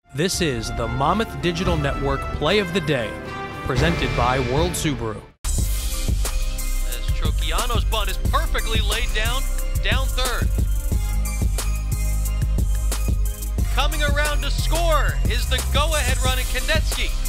This is the Monmouth Digital Network Play of the Day, presented by World Subaru. As Trochiano's bunt is perfectly laid down third. Coming around to score is the go-ahead run in Kanetsky.